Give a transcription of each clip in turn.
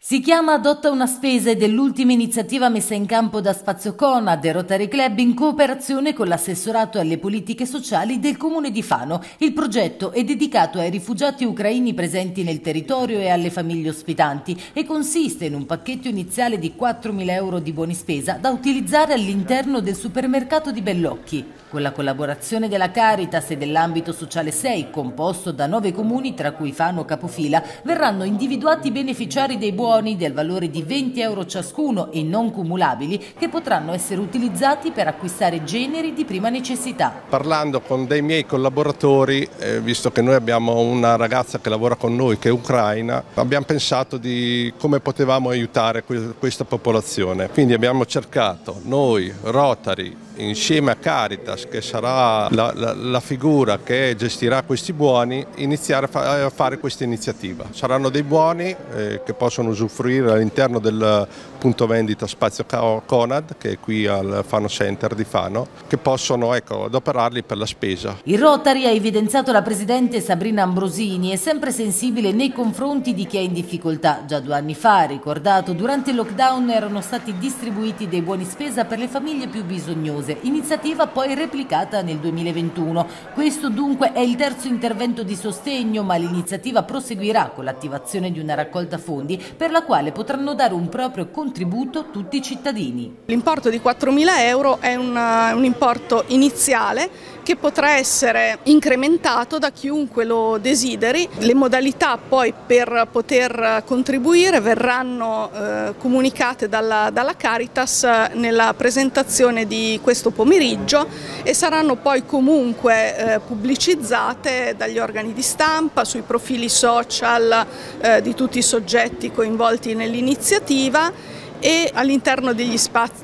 Si chiama Adotta una spesa ed è l'ultima iniziativa messa in campo da Spazio Conad e Rotary Club in cooperazione con l'assessorato alle politiche sociali del comune di Fano. Il progetto è dedicato ai rifugiati ucraini presenti nel territorio e alle famiglie ospitanti e consiste in un pacchetto iniziale di 4.000 euro di buoni spesa da utilizzare all'interno del supermercato di Bellocchi. Con la collaborazione della Caritas e dell'ambito sociale 6, composto da 9 comuni tra cui Fano capofila, verranno individuati i beneficiari dei buoni del valore di 20 euro ciascuno e non cumulabili che potranno essere utilizzati per acquistare generi di prima necessità. Parlando con dei miei collaboratori, visto che noi abbiamo una ragazza che lavora con noi che è ucraina, abbiamo pensato di come potevamo aiutare questa popolazione. Quindi abbiamo cercato noi, Rotary, insieme a Caritas, che sarà la figura che gestirà questi buoni, iniziare a fare questa iniziativa. Saranno dei buoni che possono usufruire all'interno del punto vendita Spazio Conad, che è qui al Fano Center di Fano, che possono adoperarli per la spesa. Il Rotary, ha evidenziato la presidente Sabrina Ambrosini, è sempre sensibile nei confronti di chi è in difficoltà. Già 2 anni fa, ricordato, durante il lockdown erano stati distribuiti dei buoni spesa per le famiglie più bisognose. Iniziativa poi replicata nel 2021. Questo dunque è il terzo intervento di sostegno, ma l'iniziativa proseguirà con l'attivazione di una raccolta fondi per la quale potranno dare un proprio contributo tutti i cittadini. L'importo di 4.000 euro è un importo iniziale che potrà essere incrementato da chiunque lo desideri. Le modalità poi per poter contribuire verranno comunicate dalla Caritas nella presentazione di questo pomeriggio e saranno poi comunque pubblicizzate dagli organi di stampa, sui profili social di tutti i soggetti coinvolti nell'iniziativa e all'interno di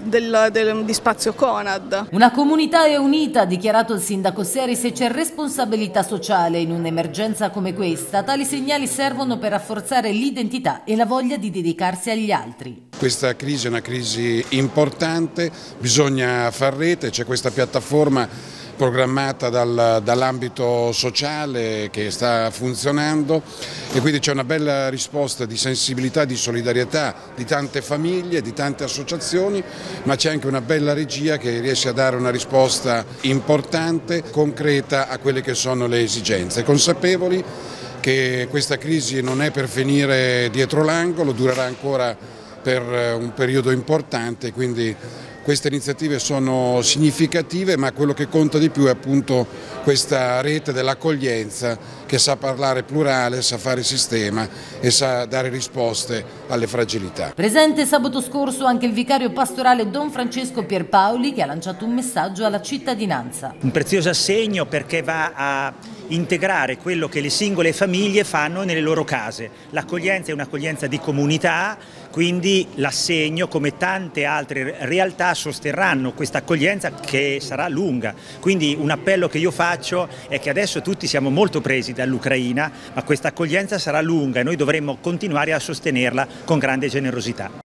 Spazio Conad. Una comunità è unita, ha dichiarato il sindaco Seri. Se c'è responsabilità sociale in un'emergenza come questa, tali segnali servono per rafforzare l'identità e la voglia di dedicarsi agli altri. Questa crisi è una crisi importante, bisogna far rete, c'è questa piattaforma programmata dall'ambito sociale che sta funzionando e quindi c'è una bella risposta di sensibilità, di solidarietà di tante famiglie, di tante associazioni, ma c'è anche una bella regia che riesce a dare una risposta importante, concreta a quelle che sono le esigenze, consapevoli che questa crisi non è per finire dietro l'angolo, durerà ancora per un periodo importante, quindi queste iniziative sono significative, ma quello che conta di più è appunto questa rete dell'accoglienza che sa parlare plurale, sa fare sistema e sa dare risposte alle fragilità. Presente sabato scorso anche il vicario pastorale Don Francesco Pierpaoli, che ha lanciato un messaggio alla cittadinanza. Un prezioso assegno perché va a integrare quello che le singole famiglie fanno nelle loro case. L'accoglienza è un'accoglienza di comunità, quindi l'assegno, come tante altre realtà, sosterranno questa accoglienza che sarà lunga. Quindi un appello che io faccio è che adesso tutti siamo molto presi dall'Ucraina, ma questa accoglienza sarà lunga e noi dovremmo continuare a sostenerla con grande generosità.